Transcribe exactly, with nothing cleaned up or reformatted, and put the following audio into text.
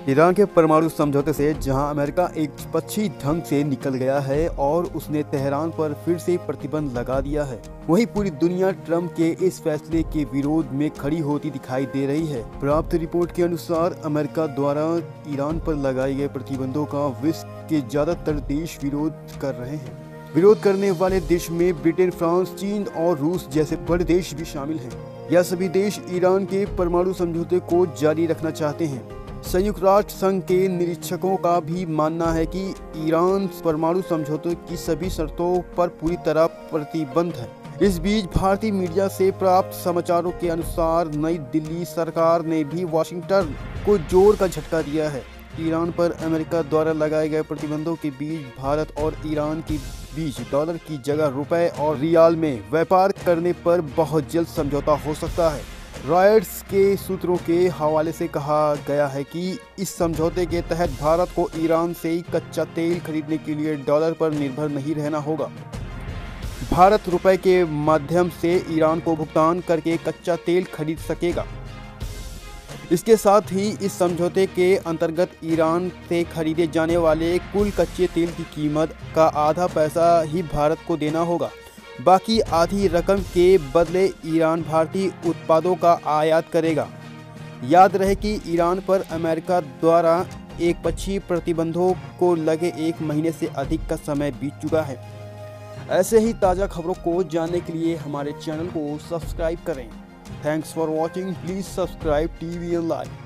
Iran के परमाणु समझौते से जहां अमेरिका एक पक्षी ढंग से निकल गया है और उसने तेहरान पर फिर से प्रतिबंध लगा दिया है, वहीं पूरी दुनिया ट्रंप के इस फैसले के विरोध में खड़ी होती दिखाई दे रही है। प्राप्त रिपोर्ट के अनुसार अमेरिका द्वारा ईरान पर लगाए गए प्रतिबंधों का विश्व के ज्यादातर देश विरोध कर रहे हैं। विरोध करने वाले देश में ब्रिटेन, फ्रांस, चीन और रूस जैसे बड़े देश भी शामिल हैं। यह सभी देश ईरान के परमाणु समझौते को जारी रखना चाहते हैं। संयुक्त राष्ट्र संघ के निरीक्षकों का भी मानना है कि ईरान परमाणु समझौते की सभी शर्तों पर पूरी तरह प्रतिबंध है। इस बीच भारतीय मीडिया से प्राप्त समाचारों के अनुसार नई दिल्ली सरकार ने भी वाशिंगटन को जोर का झटका दिया है। ईरान पर अमेरिका द्वारा लगाए गए प्रतिबंधों के बीच भारत और ईरान के बीच डॉलर की जगह रुपए और रियाल में व्यापार करने पर बहुत जल्द समझौता हो सकता है। रॉयटर्स के सूत्रों के हवाले से कहा गया है कि इस समझौते के तहत भारत को ईरान से कच्चा तेल खरीदने के लिए डॉलर पर निर्भर नहीं रहना होगा। भारत रुपए के माध्यम से ईरान को भुगतान करके कच्चा तेल खरीद सकेगा। इसके साथ ही इस समझौते के अंतर्गत ईरान से खरीदे जाने वाले कुल कच्चे तेल की कीमत का आधा पैसा ही भारत को देना होगा। बाकी आधी रकम के बदले ईरान भारतीय उत्पादों का आयात करेगा। याद रहे कि ईरान पर अमेरिका द्वारा एक पक्षीय प्रतिबंधों को लगे एक महीने से अधिक का समय बीत चुका है। ऐसे ही ताज़ा खबरों को जानने के लिए हमारे चैनल को सब्सक्राइब करें। Thanks for watching. Please subscribe TVN live.